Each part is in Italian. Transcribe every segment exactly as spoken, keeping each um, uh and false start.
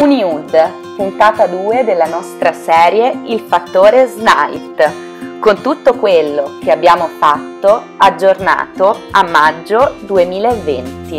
UniUd, puntata due della nostra serie Il fattore SNAIT, con tutto quello che abbiamo fatto aggiornato a maggio duemilaventi.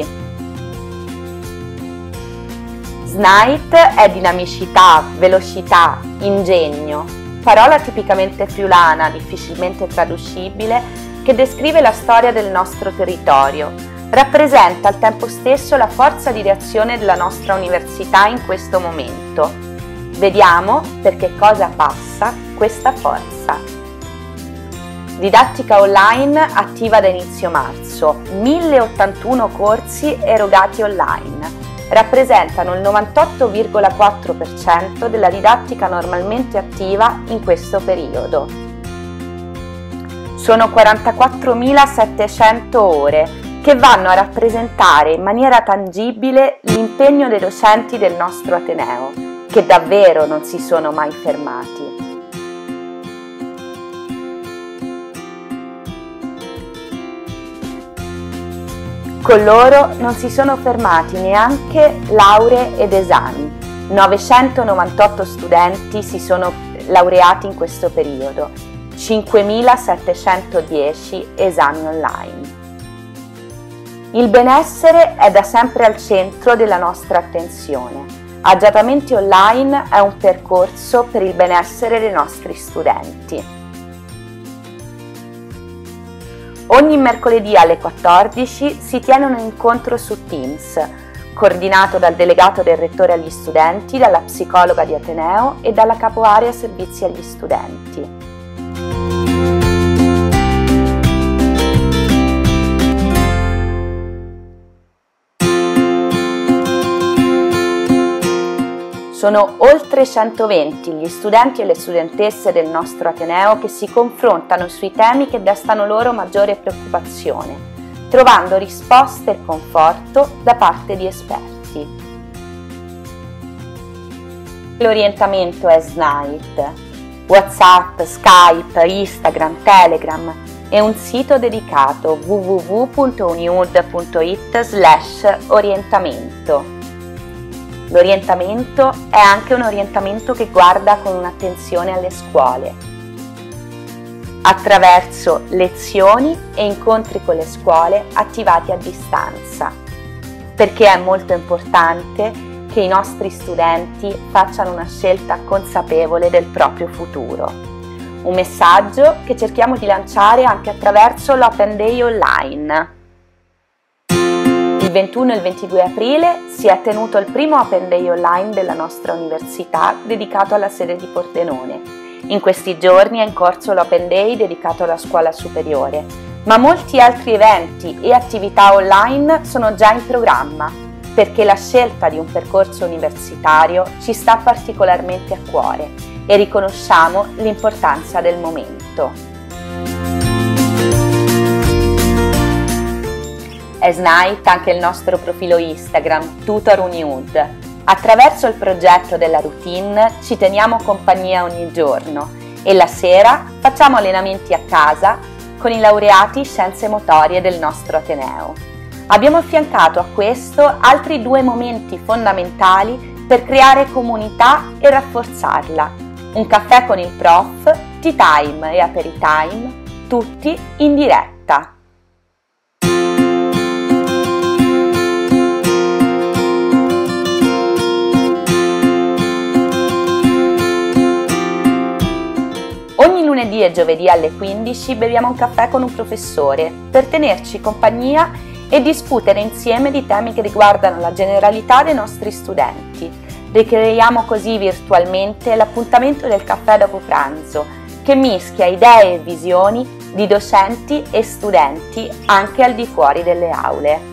SNAIT è dinamicità, velocità, ingegno, parola tipicamente friulana, difficilmente traducibile, che descrive la storia del nostro territorio. Rappresenta al tempo stesso la forza di reazione della nostra università in questo momento. Vediamo per che cosa passa questa forza. Didattica online attiva da inizio marzo, mille ottantuno corsi erogati online. Rappresentano il novantotto virgola quattro per cento della didattica normalmente attiva in questo periodo. Sono quarantaquattromilasettecento ore che vanno a rappresentare in maniera tangibile l'impegno dei docenti del nostro Ateneo, che davvero non si sono mai fermati. Con loro non si sono fermati neanche lauree ed esami. novecentonovantotto studenti si sono laureati in questo periodo, cinquemilasettecentodieci esami online. Il benessere è da sempre al centro della nostra attenzione. Agiatamenti Online è un percorso per il benessere dei nostri studenti. Ogni mercoledì alle quattordici si tiene un incontro su Teams, coordinato dal delegato del rettore agli studenti, dalla psicologa di Ateneo e dalla capo area servizi agli studenti. Sono oltre centoventi gli studenti e le studentesse del nostro Ateneo che si confrontano sui temi che destano loro maggiore preoccupazione, trovando risposte e conforto da parte di esperti. L'orientamento è SNAIT, WhatsApp, Skype, Instagram, Telegram e un sito dedicato w w w punto uniud punto it slash orientamento. L'orientamento è anche un orientamento che guarda con un'attenzione alle scuole, attraverso lezioni e incontri con le scuole attivati a distanza, perché è molto importante che i nostri studenti facciano una scelta consapevole del proprio futuro. Un messaggio che cerchiamo di lanciare anche attraverso l'Open Day Online. Il ventuno e il ventidue aprile si è tenuto il primo Open Day Online della nostra università dedicato alla sede di Pordenone. In questi giorni è in corso l'Open Day dedicato alla scuola superiore, ma molti altri eventi e attività online sono già in programma, perché la scelta di un percorso universitario ci sta particolarmente a cuore e riconosciamo l'importanza del momento. È SNAIT anche il nostro profilo Instagram, Tutor UniUd. Attraverso il progetto della routine ci teniamo compagnia ogni giorno e la sera facciamo allenamenti a casa con i laureati scienze motorie del nostro Ateneo. Abbiamo affiancato a questo altri due momenti fondamentali per creare comunità e rafforzarla. Un caffè con il prof, tea time e aperitime, tutti in diretta. Ogni lunedì e giovedì alle quindici beviamo un caffè con un professore per tenerci compagnia e discutere insieme di temi che riguardano la generalità dei nostri studenti. Ricreiamo così virtualmente l'appuntamento del caffè dopo pranzo, che mischia idee e visioni di docenti e studenti anche al di fuori delle aule.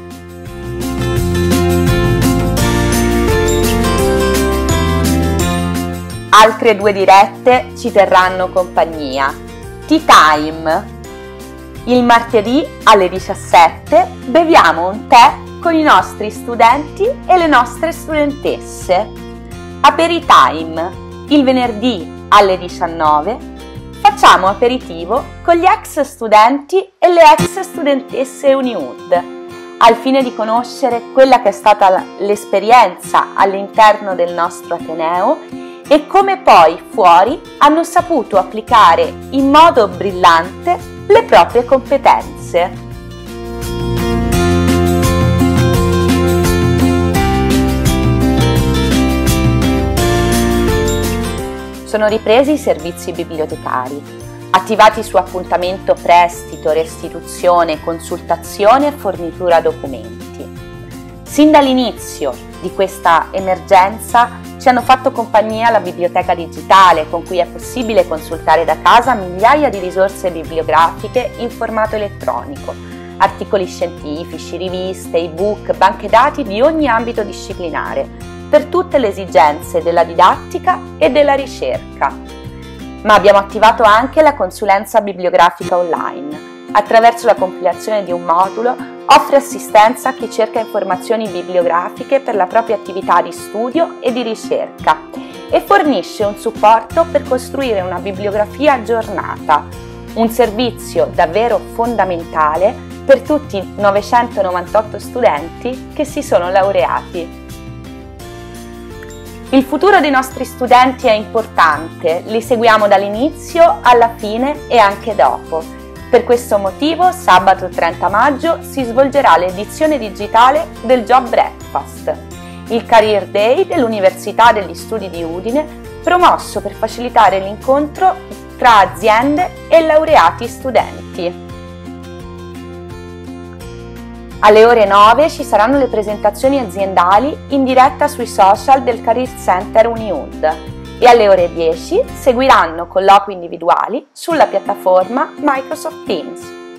Altre due dirette ci terranno compagnia. Tea Time. Il martedì alle diciassette beviamo un tè con i nostri studenti e le nostre studentesse. Aperitime. Il venerdì alle diciannove facciamo aperitivo con gli ex studenti e le ex studentesse UniUd. al fine di conoscere quella che è stata l'esperienza all'interno del nostro Ateneo e come poi fuori hanno saputo applicare in modo brillante le proprie competenze. Sono ripresi i servizi bibliotecari, attivati su appuntamento prestito, restituzione, consultazione e fornitura documenti. Sin dall'inizio di questa emergenza ci hanno fatto compagnia la biblioteca digitale, con cui è possibile consultare da casa migliaia di risorse bibliografiche in formato elettronico, articoli scientifici, riviste, ebook, banche dati di ogni ambito disciplinare, per tutte le esigenze della didattica e della ricerca. Ma abbiamo attivato anche la consulenza bibliografica online. Attraverso la compilazione di un modulo offre assistenza a chi cerca informazioni bibliografiche per la propria attività di studio e di ricerca e fornisce un supporto per costruire una bibliografia aggiornata, un servizio davvero fondamentale per tutti i novecentonovantotto studenti che si sono laureati. Il futuro dei nostri studenti è importante, li seguiamo dall'inizio alla fine e anche dopo. Per questo motivo, sabato trenta maggio si svolgerà l'edizione digitale del Job Breakfast, il Career Day dell'Università degli Studi di Udine, promosso per facilitare l'incontro tra aziende e laureati studenti. Alle ore nove ci saranno le presentazioni aziendali in diretta sui social del Career Center UniUd e alle ore dieci seguiranno colloqui individuali sulla piattaforma Microsoft Teams.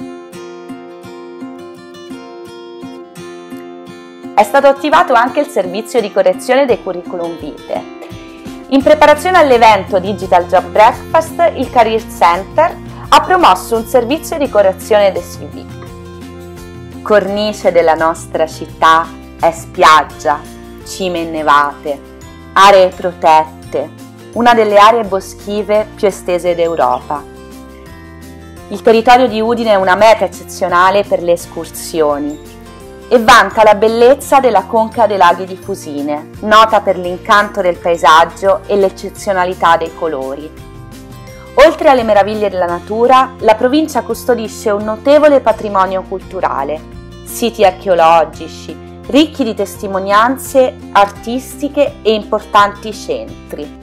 È stato attivato anche il servizio di correzione dei curriculum vitae. In preparazione all'evento Digital Job Breakfast, il Career Center ha promosso un servizio di correzione dei C V. Cornice della nostra città è spiaggia, cime innevate, aree protette, una delle aree boschive più estese d'Europa. Il territorio di Udine è una meta eccezionale per le escursioni e vanta la bellezza della conca dei laghi di Fusine, nota per l'incanto del paesaggio e l'eccezionalità dei colori. Oltre alle meraviglie della natura, la provincia custodisce un notevole patrimonio culturale, siti archeologici, ricchi di testimonianze artistiche e importanti centri.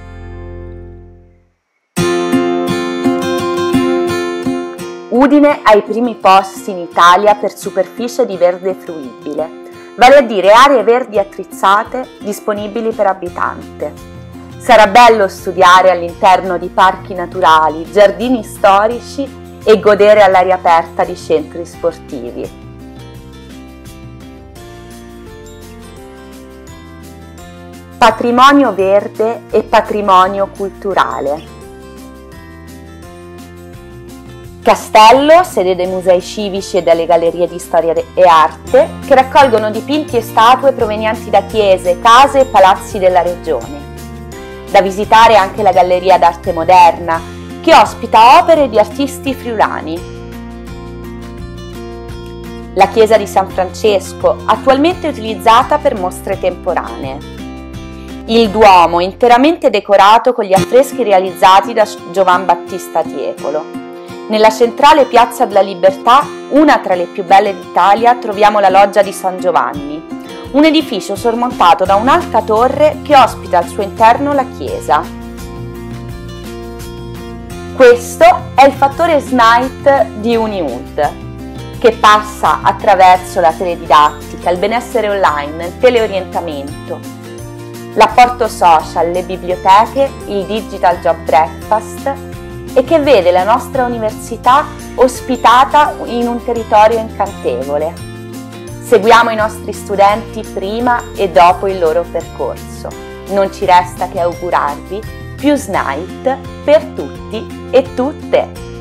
Udine ha i primi posti in Italia per superficie di verde fruibile, vale a dire aree verdi attrezzate disponibili per abitante. Sarà bello studiare all'interno di parchi naturali, giardini storici e godere all'aria aperta di centri sportivi. Patrimonio verde e patrimonio culturale. Castello, sede dei musei civici e delle gallerie di storia e arte, che raccolgono dipinti e statue provenienti da chiese, case e palazzi della regione. Da visitare anche la Galleria d'Arte Moderna, che ospita opere di artisti friulani. La chiesa di San Francesco, attualmente utilizzata per mostre temporanee. Il Duomo, interamente decorato con gli affreschi realizzati da Giovan Battista Tiepolo. Nella centrale Piazza della Libertà, una tra le più belle d'Italia, troviamo la Loggia di San Giovanni, un edificio sormontato da un'alta torre che ospita al suo interno la chiesa. Questo è il fattore S N I T di UniUd, che passa attraverso la teledidattica, il benessere online, il teleorientamento, l'apporto social, le biblioteche, il Digital Job Breakfast e che vede la nostra università ospitata in un territorio incantevole. Seguiamo i nostri studenti prima e dopo il loro percorso. Non ci resta che augurarvi più S N I T per tutti e tutte!